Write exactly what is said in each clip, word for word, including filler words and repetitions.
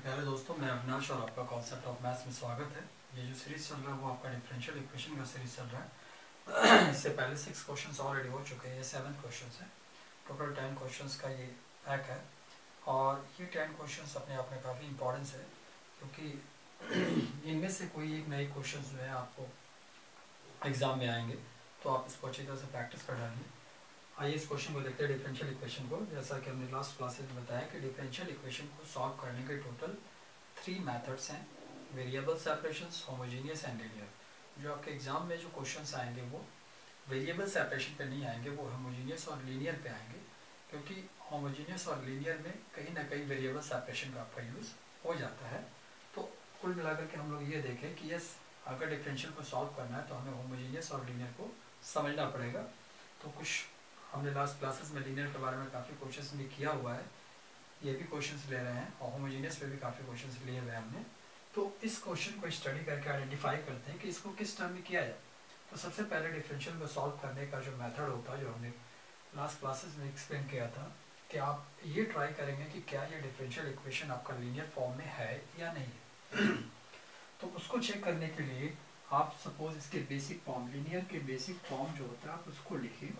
प्यारे दोस्तों, मैं अविनाश और आपका कॉन्सेप्ट ऑफ मैथ्स में स्वागत है। ये जो सीरीज चल रहा है वो आपका डिफरेंशियल इक्वेशन का सीरीज चल रहा है। इससे पहले सिक्स क्वेश्चंस ऑलरेडी हो चुके हैं, ये सेवन क्वेश्चंस हैं। टोटल टेन क्वेश्चंस का ये पैक है और ये टेन क्वेश्चंस अपने आप में काफ़ी इंपॉर्टेंस है, क्योंकि इनमें से कोई एक नए क्वेश्चन जो है आपको एग्जाम में आएंगे, तो आप इसको अच्छी तरह से प्रैक्टिस कर डालिए। आइए इस क्वेश्चन को देखते हैं, डिफरेंशियल इक्वेशन को। जैसा कि हमने लास्ट क्लासेज में बताया कि डिफरेंशियल इक्वेशन को सॉल्व करने के टोटल थ्री मेथड्स हैं: variable separations, homogeneous and linear. जो आपके एग्जाम में जो क्वेश्चंस आएंगे वो वेरिएबल सेपरेशन पे नहीं आएंगे, वो होमोजेनियस और लीनियर पे आएंगे, क्योंकि होमोजेनियस और लीनियर में कहीं ना कहीं वेरिएबल सेपरेशन का आपका यूज़ हो जाता है। तो कुल मिलाकर के हम लोग ये देखें कि यस, अगर डिफरेंशियल को सॉल्व करना है तो हमें होमोजेनियस और लीनियर को समझना पड़ेगा। तो कुछ हमने लास्ट क्लासेस में लीनियर के बारे में काफ़ी क्वेश्चंस भी किया हुआ है, ये भी क्वेश्चंस ले रहे हैं, और होमोजेनियस पे भी काफ़ी क्वेश्चंस लिए हुए हैं हमने। तो इस क्वेश्चन को स्टडी करके आइडेंटिफाई करते हैं कि इसको किस टर्म में किया जाए। तो सबसे पहले डिफरेंशियल को सॉल्व करने का जो मेथड होता है, जो हमने लास्ट क्लासेस में एक्सप्लेन किया था, कि आप ये ट्राई करेंगे कि क्या ये डिफरेंशियल इक्वेशन आपका लीनियर फॉर्म में है या नहीं है। तो उसको चेक करने के लिए आप सपोज इसके बेसिक फॉर्म, लीनियर के बेसिक फॉर्म जो होता है, आप उसको लिखिए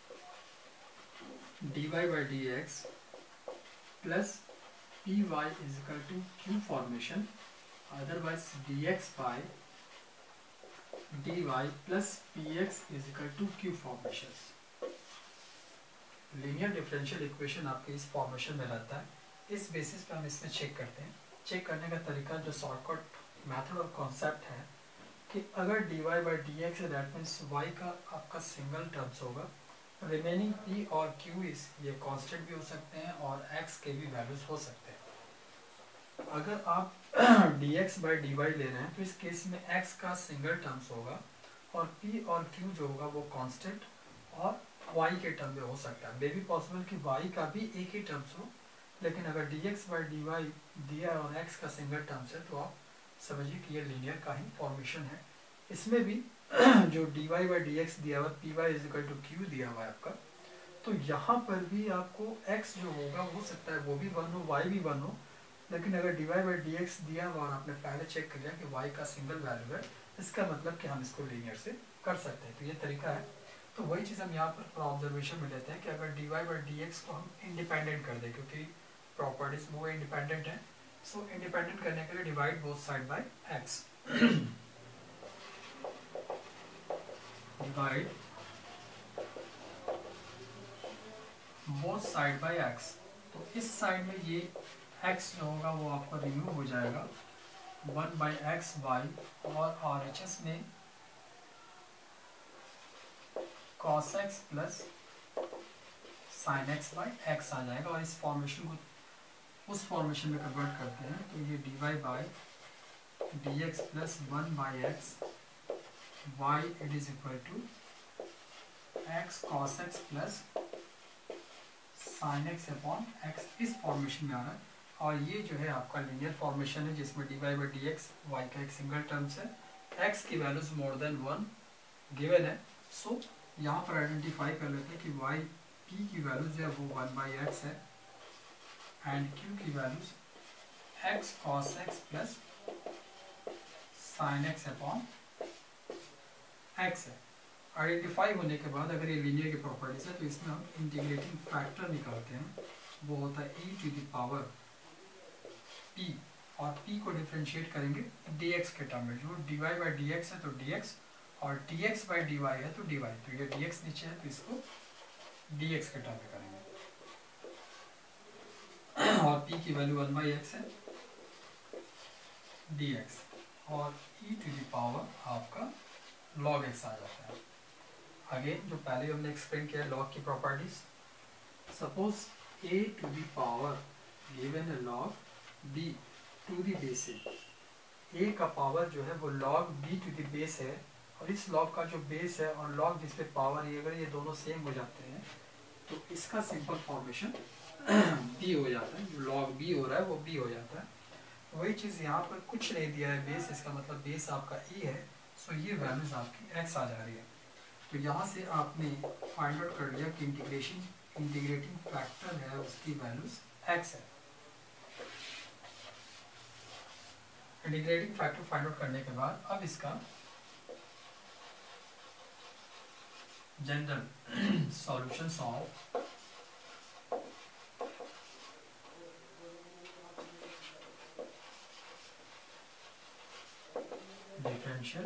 dy by dx plus py is equal to q formation, otherwise dx by dy plus px is equal to q formations। Linear differential equation आपके इस फॉर्मेशन में रहता है। इस बेसिस पे हम इसमें चेक करते हैं। चेक करने का तरीका जो शॉर्टकट मेथड और कॉन्सेप्ट है कि अगर dy by dx है, दैट मीन्स y का आपका सिंगल टर्म्स होगा, रिमेनिंग p और q इस ये कांस्टेंट भी हो सकते हैं और x के भी वैल्यूज हो सकते हैं। अगर आप dx by dy ले रहे हैं तो इस केस में x का सिंगल टर्म्स होगा और p और q जो होगा वो कांस्टेंट और y के टर्म में हो सकता है। मे भी पॉसिबल कि y का भी एक ही टर्म्स हो, लेकिन अगर dx by dy दिया और x का सिंगल टर्म्स है तो आप समझिए कि ये लीनियर का ही फॉर्मेशन है। इसमें भी जो dy by dx दिया हुआ, py is equal to q दिया हुआ है आपका, तो यहाँ पर भी आपको x जो होगा हो सकता है वो भी वन हो, y भी वन हो, लेकिन अगर dy by dx दिया हुआ और आपने पहले चेक कर लिया कि y का सिंगल वैल्यू है, इसका मतलब कि हम इसको लीनियर से कर सकते हैं। तो ये तरीका है। तो वही चीज़ हम यहाँ पर ऑब्जर्वेशन में लेते हैं कि अगर dy by dx को हम इंडिपेंडेंट कर दें, क्योंकि प्रॉपर्टीज वो इंडिपेंडेंट है, सो इंडिपेंडेंट करने के लिए divide both side by x, divide both side by x। तो इस साइड में ये x जो होगा वो आपका रिमूव हो जाएगा, वन बाई एक्स वाई, और आर एच एस में cos x plus sine x by x आ जाएगा, और इस फॉर्मेशन को उस फॉर्मेशन में कन्वर्ट करते हैं तो ये d y by d x plus one by x y it is equal to x cos x plus sine x upon x, इस फॉर्मेशन में आ रहा है। और ये जो है आपका लीनियर फॉर्मेशन है, जिसमें d y by d x y का एक सिंगल टर्म्स है, एक्स की values more than one given है। सो so, यहाँ पर आइडेंटिफाई कर लेते हैं कि वाई पी की वैल्यूज है वो वन बाई एक्स है, एंड क्यू की values x cos x plus sine x upon x है। आइडेंटिफाई होने के बाद अगर ये लीनियर की प्रॉपर्टीज है तो इसमें हम इंटीग्रेटिंग फैक्टर निकालते हैं, वो होता है e to the power p, और p को डिफरेंशिएट करेंगे dx के टर्म में। जो dy बाई dx है तो dx, और dx बाई dy है तो dy। तो ये dx नीचे है तो इसको dx के टर्म में करेंगे, और p की वैल्यू वन बाई एक्स है dx, और e टू द पावर आपका log x आ जाता है। अगेन जो पहले हमने एक्सप्लेन किया लॉग की properties, suppose a to the power given है log b to the base है, a का पावर जो है वो log b to the base है, और इस log का जो बेस है और log जिस पे पावर है, अगर ये दोनों सेम हो जाते हैं तो इसका सिंपल फॉर्मेशन b हो जाता है। जो log b हो रहा है वो b हो जाता है। वही चीज़ यहाँ पर कुछ नहीं दिया है बेस, इसका मतलब बेस आपका e है, सो ये वैल्यूज आपकी x आ जा रही है। तो यहाँ से आपने फाइंड आउट कर लिया कि इंटीग्रेशन इंटीग्रेटिंग फैक्टर है उसकी वैल्यूज x है। इंटीग्रेटिंग फैक्टर फाइंड आउट करने के बाद अब इसका general solutions of differential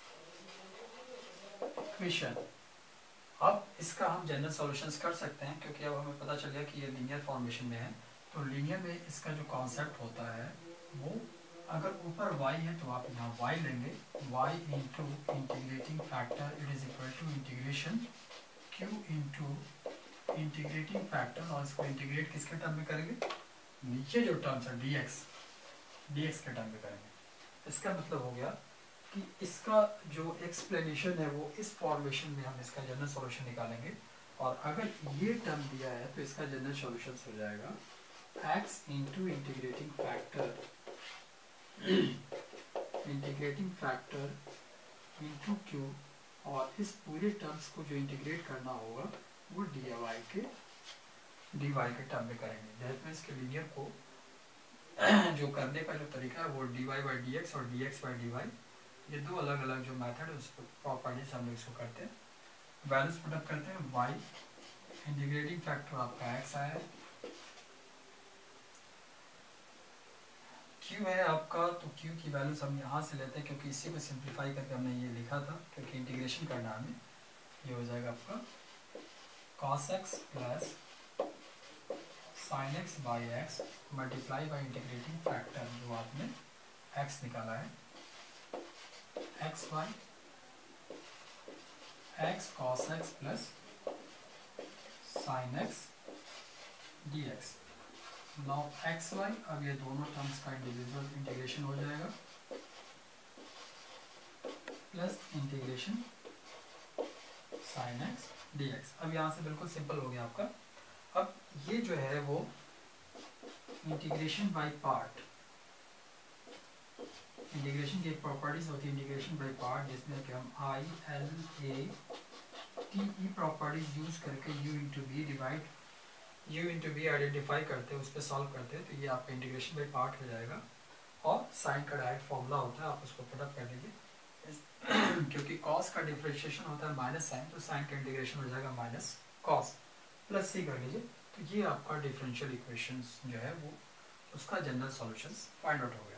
equation. अब इसका हम जनरल सॉल्यूशंस कर सकते हैं क्योंकि अब हमें पता चल गया कि ये लीनियर फॉर्मेशन में है। तो लीनियर में इसका जो कॉन्सेप्ट होता है वो, अगर ऊपर y है तो आप यहाँ y लेंगे, y into integrating factor it is equal to integration q into integrating factor, और इसको इंटीग्रेट किसके टर्म में करेंगे, नीचे जो टर्म्स है dx dx के टर्म में करेंगे। इसका मतलब हो गया कि इसका जो एक्सप्लेनेशन है वो इस फॉर्मेशन में हम इसका जनरल सॉल्यूशन निकालेंगे, और अगर ये टर्म दिया है तो इसका जनरल सॉल्यूशन हो जाएगा x into integrating factor integrating factor into q, और इस पूरे टर्म्स को जो इंटीग्रेट करना होगा वो डी वाई के डी वाई के टर्म में करेंगे। दैट मीन्स के लीनियर को जो करने का जो तरीका है वो d y by d x और d x by d y, ये दो अलग अलग जो मेथड है उस प्रॉपर्टीज हम लोग इसको करते हैं। वैल्यूज पुटअप करते हैं, y इंटीग्रेटिंग फैक्टर आपका x आया है, q है आपका, तो q की वैल्यूज हम यहाँ से लेते हैं क्योंकि इसी को सिंप्लीफाई करके हमने ये लिखा था, क्योंकि इंटीग्रेशन करना हमें, ये हो जाएगा आपका cos x प्लस sin x by x multiply by integrating factor जो आपने x निकाला है, x y x cos x plus sine x d x. Now x y, अब ये दोनों टर्म्स का इंडिविजुअल इंटीग्रेशन हो जाएगा plus integration sine x d x. अब यहाँ से बिल्कुल सिंपल हो गया आपका। अब ये जो है वो इंटीग्रेशन बाय पार्ट, इंटीग्रेशन की एक प्रॉपर्टीज होती है इंटीग्रेशन बाय पार्ट, जिसमें कि हम I L A T E properties use करके u into b divide u into b identify करते हैं, उस पर सॉल्व करते हैं, तो ये आपका इंटीग्रेशन बाय पार्ट हो जाएगा। और साइन का डायरेक्ट फॉर्मूला होता है, आप उसको पुटअप कर लीजिए क्योंकि कॉस का डिफरेंशिएशन होता है माइनस साइन, तो साइन का इंटीग्रेशन हो जाएगा माइनस कॉस प्लस सी कर लीजिए। तो ये आपका डिफरेंशियल इक्वेशंस जो है वो उसका जनरल सॉल्यूशंस फाइंड आउट हो गया।